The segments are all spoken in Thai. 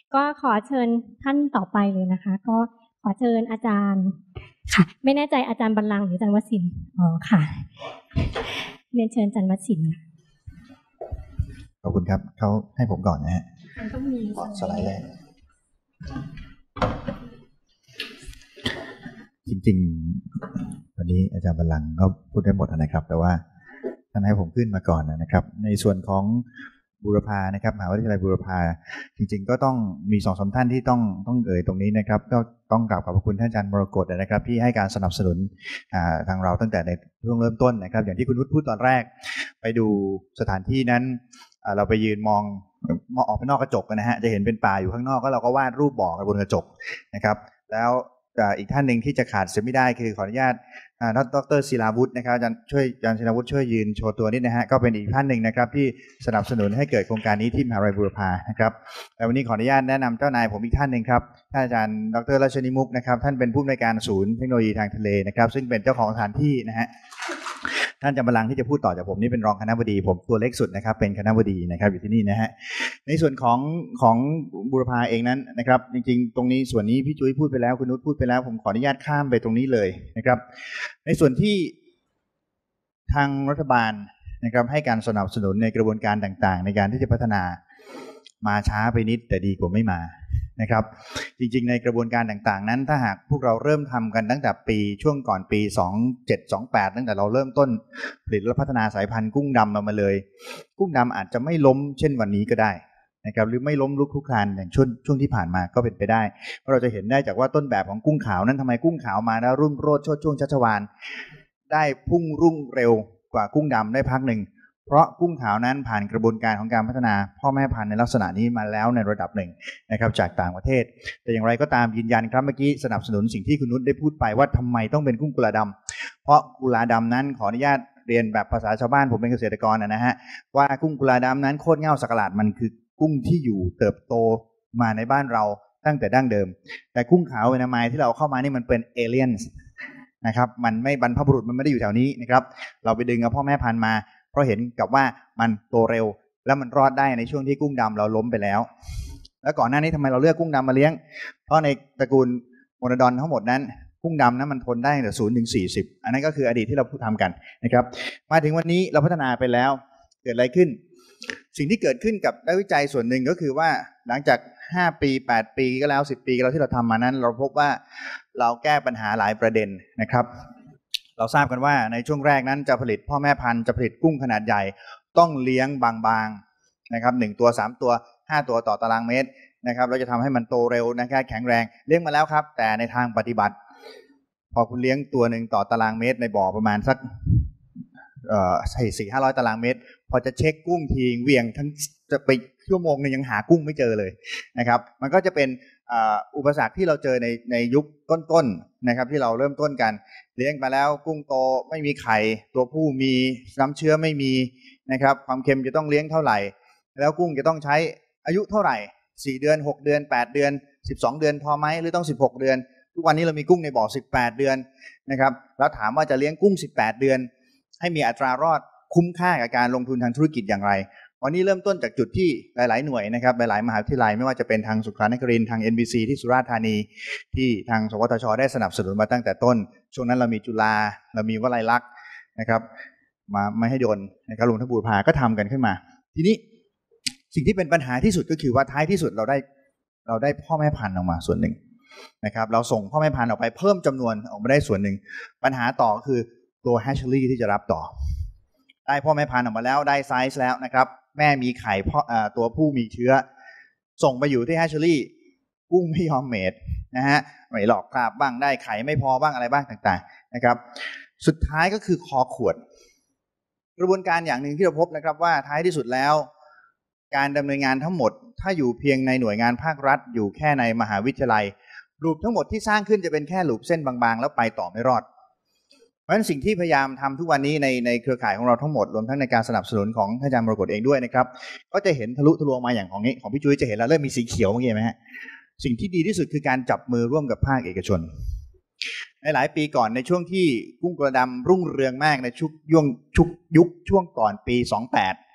ก็ขอเชิญท่านต่อไปเลยนะคะก็ขอเชิญอาจารย์ค่ะไม่แน่ใจอาจารย์บรรลังก์หรืออาจารย์วสินทร์ค่ะเรียนเชิญอาจารย์วสินทร์ขอบคุณครับเขาให้ผมก่อนนะฮะต้องมีสไลด์แรกจริงๆวันนี้อาจารย์บรรลังก์ก็พูดได้หมดนะครับแต่ว่าท่านให้ผมขึ้นมาก่อนนะครับในส่วนของบูรพานะครับมหาวิทยาลัยบูรพาจริงๆก็ต้องมี2-3ท่านที่ต้องเอ่ยตรงนี้นะครับก็ต้องกราบขอบพระคุณท่านอาจารย์มรกตนะครับที่ให้การสนับสนุนทางเราตั้งแต่ในช่วงเริ่มต้นนะครับอย่างที่คุณนุชพูดตอนแรกไปดูสถานที่นั้นเราไปยืนมองออกไปนอกกระจกนะฮะจะเห็นเป็นป่าอยู่ข้างนอกก็เราก็วาดรูปบอกบนกระจกนะครับแล้วอีกท่านหนึ่งที่จะขาดเสียไม่ได้คือขออนุญาตดร.ศิลาวุฒินะครับอาจารย์ศิลาวุฒิช่วยยืนโชว์ตัวนิดนะฮะก็เป็นอีกท่านหนึ่งนะครับที่สนับสนุนให้เกิดโครงการนี้ที่มหาวิทยาลัยบูรพานะครับและวันนี้ขออนุญาตแนะนำเจ้านายผมอีกท่านหนึ่งครับท่านอาจารย์ดร.ราชนิมุกนะครับท่านเป็นผู้อำนวยการศูนย์เทคโนโลยีทางทะเลนะครับซึ่งเป็นเจ้าของสถานที่นะฮะท่านจำบรรลังก์ที่จะพูดต่อจากผมนี่เป็นรองคณบดีผมตัวเล็กสุดนะครับเป็นคณบดีนะครับอยู่ที่นี่นะฮะในส่วนของบูรพาเองนั้นนะครับจริงๆตรงนี้ส่วนนี้พี่จุ้ยพูดไปแล้วคุณนุชพูดไปแล้วผมขออนุญาตข้ามไปตรงนี้เลยนะครับในส่วนที่ทางรัฐบาลนะครับให้การสนับสนุนในกระบวนการต่างๆในการที่จะพัฒนามาช้าไปนิดแต่ดีกว่าไม่มานะครับจริงๆในกระบวนการต่างๆนั้นถ้าหากพวกเราเริ่มทำกันตั้งแต่ช่วงก่อนปี27-28ตั้งแต่เราเริ่มต้นผลิตและพัฒนาสายพันธุ์กุ้งดำมาเลยกุ้งดำอาจจะไม่ล้มเช่นวันนี้ก็ได้นะครับหรือไม่ล้มลุกคลุกคลานอย่างช่วงที่ผ่านมาก็เป็นไปได้เพราะเราจะเห็นได้จากว่าต้นแบบของกุ้งขาวนั้นทำไมกุ้งขาวมาแล้วรุ่งโรจน์โชติช่วงชัชวาลได้พุ่งรุ่งเร็วกว่ากุ้งดำได้พักหนึ่งเพราะกุ้งขาวนั้นผ่านกระบวนการของการพัฒนาพ่อแม่พันธุ์ในลักษณะนี้มาแล้วในระดับหนึ่งนะครับจากต่างประเทศแต่อย่างไรก็ตามยืนยันครับเมื่อกี้สนับสนุนสิ่งที่คุณนุชได้พูดไปว่าทำไมต้องเป็นกุ้งกุลาดำเพราะกุลาดำนั้นขออนุญาตเรียนแบบภาษาชาวบ้านผมเป็นเกษตรกรนะฮะว่ากุ้งกุลาดำนั้นโคตรเง่าสักหลาดมันคือกุ้งที่อยู่เติบโตมาในบ้านเราตั้งแต่ดั้งเดิมแต่กุ้งขาวเวนาไมที่เราเข้ามานี่มันเป็นเอเลี่ยนนะครับมันไม่บรรพบุรุษมันไม่ได้อยู่แถวนี้นะครับเราไปดึงเอาพ่อแม่พันธุ์มาเพราะเห็นกับว่ามันโตเร็วแล้วมันรอดได้ในช่วงที่กุ้งดำเราล้มไปแล้วแล้วก่อนหน้านี้ทำไมเราเลือกกุ้งดำมาเลี้ยงเพราะในตระกูลโมนาดอนทั้งหมดนั้นกุ้งดำนั้นมันทนได้ตั้งแต่0 ถึง 40อันนั้นก็คืออดีตที่เราพูดทำกันนะครับมาถึงวันนี้เราพัฒนาไปแล้วเกิดอะไรขึ้นสิ่งที่เกิดขึ้นกับนักวิจัยส่วนหนึ่งก็คือว่าหลังจาก5 ปี8 ปีก็แล้ว10 ปีก็แล้วที่เราทำมานั้นเราพบว่าเราแก้ปัญหาหลายประเด็นนะครับเราทราบกันว่าในช่วงแรกนั้นจะผลิตพ่อแม่พันธุ์จะผลิตกุ้งขนาดใหญ่ต้องเลี้ยงบางๆนะครับ1 ตัว3 ตัว5 ตัวต่อตารางเมตรนะครับเราจะทำให้มันโตเร็วนะครับแข็งแรงเลี้ยงมาแล้วครับแต่ในทางปฏิบัติพอคุณเลี้ยงตัวหนึ่งต่อตารางเมตรในบ่อประมาณสัก400-500 ตารางเมตรพอจะเช็คกุ้งทีเวียงทั้งจะไปชั่วโมงนึงยังหากุ้งไม่เจอเลยนะครับมันก็จะเป็นอุปสรรคที่เราเจอในยุคต้นๆนะครับที่เราเริ่มต้นกันเลี้ยงมาแล้วกุ้งโตไม่มีไข่ตัวผู้มีน้ำเชื้อไม่มีนะครับความเค็มจะต้องเลี้ยงเท่าไหร่แล้วกุ้งจะต้องใช้อายุเท่าไหร่4 เดือน6 เดือน8 เดือน12 เดือนพอไหมหรือต้อง16 เดือนทุกวันนี้เรามีกุ้งในบ่อ18 เดือนนะครับแล้วถามว่าจะเลี้ยงกุ้ง18 เดือนให้มีอัตรารอดคุ้มค่ากับการลงทุนทางธุรกิจอย่างไรวันนี้เริ่มต้นจากจุดที่หลายๆหน่วยนะครับหลายๆมหาวิทยาลัยไม่ว่าจะเป็นทางสุขานครินทร์ทาง NBC ที่สุราษฎร์ธานีที่ทางสวทช.ได้สนับสนุนมาตั้งแต่ต้นช่วงนั้นเรามีจุฬาเรามีวลัยลักษณ์นะครับมาไม่ให้โดนนะครับรวมทั้งบูรพาก็ทำกันขึ้นมาทีนี้สิ่งที่เป็นปัญหาที่สุดก็คือว่าท้ายที่สุดเราได้พ่อแม่พันธุ์ออกมาส่วนหนึ่งนะครับเราส่งพ่อแม่พันธุ์ออกไปเพิ่มจำนวนออกมาได้ส่วนหนึ่งปัญหาต่อก็คือตัวแฮชเชอรี่ที่จะรับต่อได้พ่อแม่พันธุ์ออกมาแล้วได้ไซส์แล้วนะครับแม่มีไข่ตัวผู้มีเชื้อส่งไปอยู่ที่แฮชเชอรี่กุ้งไม่ยอมเมทนะฮะไม่หลอกคราบบ้างได้ไข่ไม่พอบ้างอะไรบ้างต่างๆนะครับสุดท้ายก็คือคอขวดกระบวนการอย่างหนึ่งที่เราพบนะครับว่าท้ายที่สุดแล้วการดำเนินงานทั้งหมดถ้าอยู่เพียงในหน่วยงานภาครัฐอยู่แค่ในมหาวิทยาลัยลูปทั้งหมดที่สร้างขึ้นจะเป็นแค่ลูปเส้นบางๆแล้วไปต่อไม่รอดเพราะฉะนั้นสิ่งที่พยายามทำทุกวันนี้ในเครือข่ายของเราทั้งหมดรวมทั้งในการสนับสนุนของท่านอาจารย์มรกตเองด้วยนะครับก็จะเห็นทะลุทะลวงมาอย่างของพี่จุ้ยจะเห็นแล้วเริ่มมีสีเขียวเมื่อกี้ไหมฮะสิ่งที่ดีที่สุดคือการจับมือร่วมกับภาคเอกชนในหลายปีก่อนในช่วงที่กุ้งกระดำรุ่งเรืองมากในยุคช่วงก่อนปี28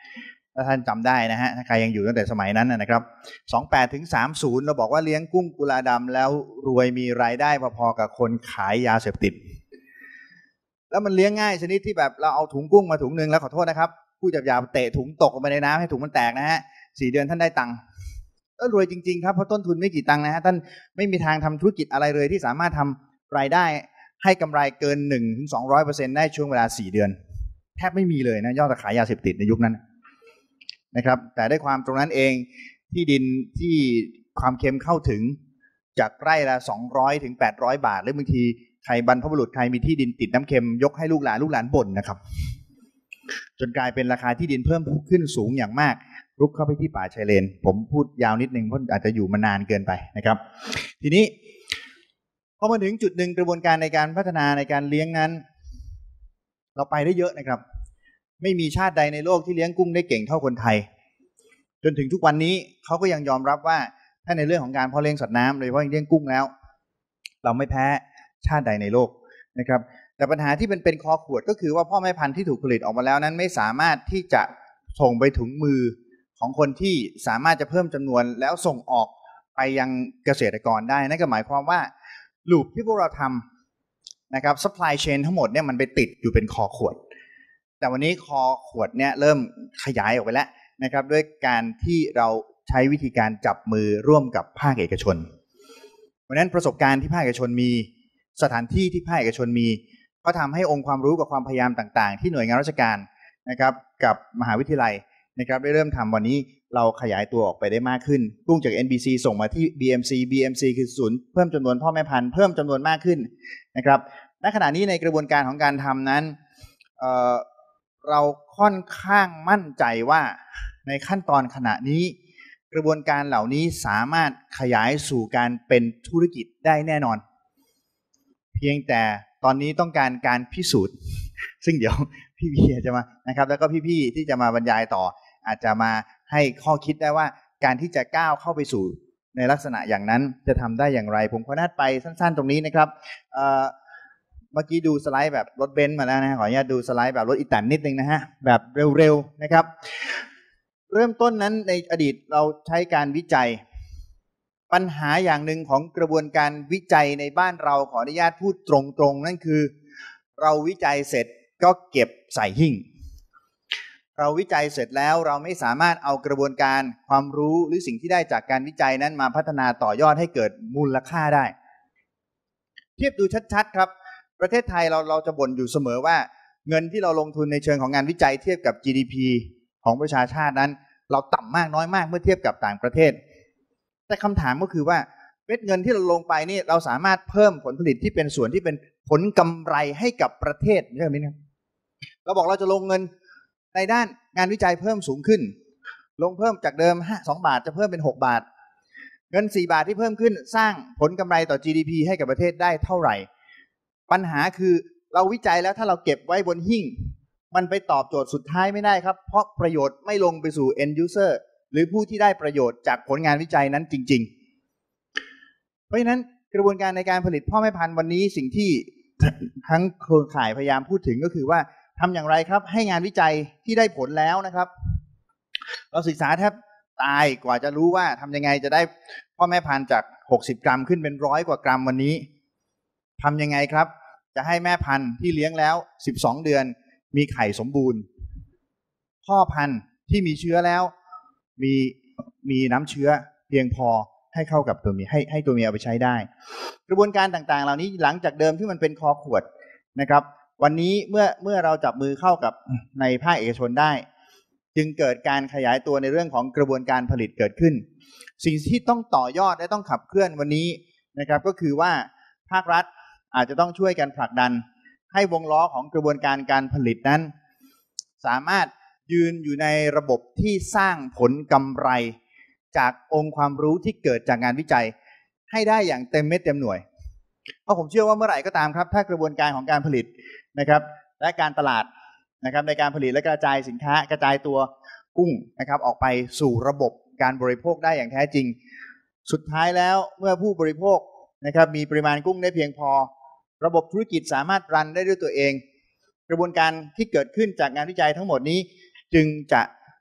ถ้าท่านจำได้นะฮะถ้าใครยังอยู่ตั้งแต่สมัยนั้นนะครับ28ถึง30เราบอกว่าเลี้ยงกุ้งกุลาดำแล้วรวยมีรายได้พอๆกับคนขายยาเสพติดแล้วมันเลี้ยงง่ายชนิดที่แบบเราเอาถุงกุ้งมาถุงนึงแล้วขอโทษนะครับผู้จับยาเตะถุงตกลงไปในน้ำให้ถุงมันแตกนะฮะ4 เดือนท่านได้ตังค์ก็รวยจริงๆครับเพราะต้นทุนไม่กี่ตังค์นะฮะท่านไม่มีทางทำธุรกิจอะไรเลยที่สามารถทำรายได้ให้กำไรเกิน 1-200% ได้ช่วงเวลา4 เดือนแทบไม่มีเลยนะยอดขายยาเสพติดในยุคนั้นนะครับแต่ได้ความตรงนั้นเองที่ดินที่ความเค็มเข้าถึงจากไร่ละ200 ถึง 800 บาทหรือบางทีใครบรรพบุรุษใครมีที่ดินติดน้ำเค็มยกให้ลูกหลานบ่นนะครับจนกลายเป็นราคาที่ดินเพิ่มขึ้นสูงอย่างมากรุกเข้าไปที่ป่าชายเลนผมพูดยาวนิดนึงเพราะอาจจะอยู่มานานเกินไปนะครับทีนี้พอมาถึงจุดหนึ่งกระบวนการในการพัฒนาในการเลี้ยงนั้นเราไปได้เยอะนะครับไม่มีชาติใดในโลกที่เลี้ยงกุ้งได้เก่งเท่าคนไทยจนถึงทุกวันนี้เขาก็ยังยอมรับว่าถ้าในเรื่องของการเพาะเลี้ยงสัตว์น้ำโดยเฉพาะเลี้ยงกุ้งแล้วเราไม่แพ้ชาติใดในโลกนะครับแต่ปัญหาที่เป็นคอขวดก็คือว่าพ่อแม่พันธุ์ที่ถูกผลิตออกมาแล้วนั้นไม่สามารถที่จะส่งไปถึงมือของคนที่สามารถจะเพิ่มจำนวนแล้วส่งออกไปยังเกษตรกรได้นั่นก็หมายความว่าลูปที่พวกเราทำนะครับ supply chain ทั้งหมดเนี่ยมันไปติดอยู่เป็นคอขวดแต่วันนี้คอขวดเนี่ยเริ่มขยายออกไปแล้วนะครับด้วยการที่เราใช้วิธีการจับมือร่วมกับภาคเอกชนเพราะฉะนั้นประสบการณ์ที่ภาคเอกชนมีสถานที่ที่ภาคเอกชนมีก็ทำให้องค์ความรู้กับความพยายามต่างๆที่หน่วยงานราชการนะครับกับมหาวิทยาลัยนะครับได้เริ่มทำวันนี้เราขยายตัวออกไปได้มากขึ้นกุ้งจาก NBC ส่งมาที่ BMC คือศูนย์เพิ่มจำนวนพ่อแม่พันธุ์เพิ่มจำนวนมากขึ้นนะครับณขณะนี้ในกระบวนการของการทำนั้นเราค่อนข้างมั่นใจว่าในขั้นตอนขณะนี้กระบวนการเหล่านี้สามารถขยายสู่การเป็นธุรกิจได้แน่นอนเพียงแต่ตอนนี้ต้องการพิสูจน์ซึ่งเดี๋ยวพี่เบียร์จะมานะครับแล้วก็พี่ๆที่จะมาบรรยายต่ออาจจะมาให้ข้อคิดได้ว่าการที่จะก้าวเข้าไปสู่ในลักษณะอย่างนั้นจะทำได้อย่างไรผมขออนุญาตไปสั้นๆตรงนี้นะครับเมื่อกี้ดูสไลด์แบบรถเบนซ์มาแล้วนะขออนุญาตดูสไลด์แบบรถอีแตนนิดนึงนะฮะแบบเร็วๆนะครับเริ่มต้นนั้นในอดีตเราใช้การวิจัยปัญหาอย่างหนึ่งของกระบวนการวิจัยในบ้านเราขออนุญาตพูดตรงๆนั่นคือเราวิจัยเสร็จก็เก็บใส่หิ้งเราวิจัยเสร็จแล้วเราไม่สามารถเอากระบวนการความรู้หรือสิ่งที่ได้จากการวิจัยนั้นมาพัฒนาต่อยอดให้เกิดมูลค่าได้เทียบดูชัดๆครับประเทศไทยเราจะบ่นอยู่เสมอว่าเงินที่เราลงทุนในเชิงของงานวิจัยเทียบกับ GDP ของประชาชาตินั้นเราต่ำมากน้อยมากเมื่อเทียบกับต่างประเทศแต่คำถามก็คือว่าเม็ดเงินที่เราลงไปนี่เราสามารถเพิ่มผลผลิตที่เป็นส่วนที่เป็นผลกำไรให้กับประเทศใช่ไหมครับเราบอกเราจะลงเงินในด้านงานวิจัยเพิ่มสูงขึ้นลงเพิ่มจากเดิม2 บาทจะเพิ่มเป็น6 บาทเงิน4 บาทที่เพิ่มขึ้นสร้างผลกำไรต่อ GDP ให้กับประเทศได้เท่าไหร่ปัญหาคือเราวิจัยแล้วถ้าเราเก็บไว้บนหิ้งมันไปตอบโจทย์สุดท้ายไม่ได้ครับเพราะประโยชน์ไม่ลงไปสู่ end user หรือผู้ที่ได้ประโยชน์จากผลงานวิจัยนั้นจริงๆเพราะฉะนั้นกระบวนการในการผลิตพ่อแม่พันธุ์วันนี้สิ่งที่ทั้งเครือข่ายพยายามพูดถึงก็คือว่าทำอย่างไรครับให้งานวิจัยที่ได้ผลแล้วนะครับเราศึกษาแทบตายกว่าจะรู้ว่าทำยังไงจะได้พ่อแม่พันธุ์จาก60 กรัมขึ้นเป็น100 กว่ากรัมวันนี้ทำยังไงครับจะให้แม่พันธุ์ที่เลี้ยงแล้ว12 เดือนมีไข่สมบูรณ์พ่อพันธุ์ที่มีเชื้อแล้วมีน้ำเชื้อเพียงพอให้เข้ากับตัวเมียให้ตัวเมียเอาไปใช้ได้กระบวนการต่างๆเหล่านี้หลังจากเดิมที่มันเป็นคอขวดนะครับวันนี้เมื่อเราจับมือเข้ากับในภาคเอกชนได้จึงเกิดการขยายตัวในเรื่องของกระบวนการผลิตเกิดขึ้นสิ่งที่ต้องต่อยอดและต้องขับเคลื่อนวันนี้นะครับก็คือว่าภาครัฐอาจจะต้องช่วยกันผลักดันให้วงล้อของกระบวนการการผลิตนั้นสามารถยืนอยู่ในระบบที่สร้างผลกำไรจากองค์ความรู้ที่เกิดจากงานวิจัยให้ได้อย่างเต็มเม็ดเต็มหน่วยเพราะผมเชื่อว่าเมื่อไหร่ก็ตามครับถ้ากระบวนการของการผลิตนะครับและการตลาดนะครับในการผลิตและกระจายสินค้ากระจายตัวกุ้งนะครับออกไปสู่ระบบการบริโภคได้อย่างแท้จริงสุดท้ายแล้วเมื่อผู้บริโภคนะครับมีปริมาณกุ้งได้เพียงพอระบบธุรกิจสามารถรันได้ด้วยตัวเองกระบวนการที่เกิดขึ้นจากงานวิจัยทั้งหมดนี้จึงจะ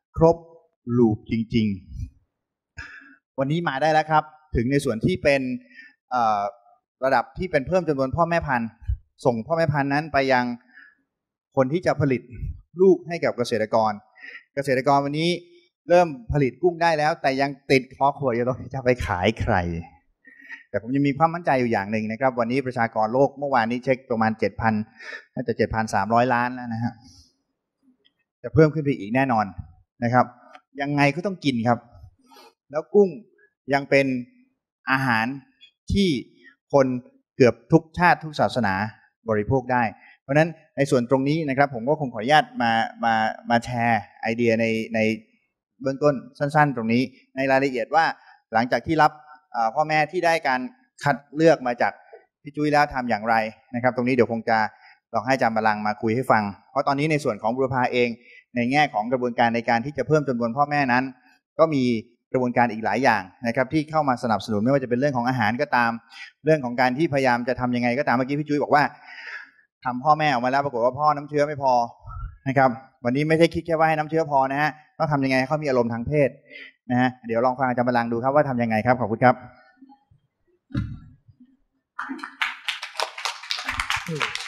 ครบลูปจริงๆวันนี้มาได้แล้วครับถึงในส่วนที่เป็นระดับที่เป็นเพิ่มจำนวนพ่อแม่พันธุ์ส่งพ่อแม่พันธุ์นั้นไปยังคนที่จะผลิตลูกให้กับเกษตรกรวันนี้เริ่มผลิตกุ้งได้แล้วแต่ยังติดคอขวดอยู่ตรงที่จะไปขายใครแต่ผมยังมีความมั่นใจอยู่อย่างหนึ่งนะครับวันนี้ประชากรโลกเมื่อวานนี้เช็คประมาณ 7,000 น่าจะ 7,300 ล้านแล้วนะฮะจะเพิ่มขึ้นไปอีกแน่นอนนะครับยังไงก็ต้องกินครับแล้วกุ้งยังเป็นอาหารที่คนเกือบทุกชาติทุกศาสนาบริโภคได้เพราะฉะนั้นในส่วนตรงนี้นะครับผมก็คงขออนุญาตมาแชร์ไอเดียในเบื้องต้นสั้นๆตรงนี้ในรายละเอียดว่าหลังจากที่รับพ่อแม่ที่ได้การคัดเลือกมาจากพี่จุ้ยแล้วทำอย่างไรนะครับตรงนี้เดี๋ยวคงจะลองให้อาจารย์บัลลังก์มาคุยให้ฟังเพราะตอนนี้ในส่วนของบุรพาเองในแง่ของกระบวนการในการที่จะเพิ่มจำนวนพ่อแม่นั้นก็มีกระบวนการอีกหลายอย่างนะครับที่เข้ามาสนับสนุนไม่ว่าจะเป็นเรื่องของอาหารก็ตามเรื่องของการที่พยายามจะทำยังไงก็ตามเมื่อกี้พี่จุ้ยบอกว่าทำพ่อแม่ออกมาแล้วปรากฏว่าพ่อน้ำเชื้อไม่พอนะครับวันนี้ไม่ใช่คิดแค่ว่าให้น้ำเชื้อพอนะฮะต้องทำยังไงให้เขามีอารมณ์ทางเพศนะฮะเดี๋ยวลองฟังอาจารย์บัลลังก์ดูครับว่าทำยังไงครับขอบคุณครับ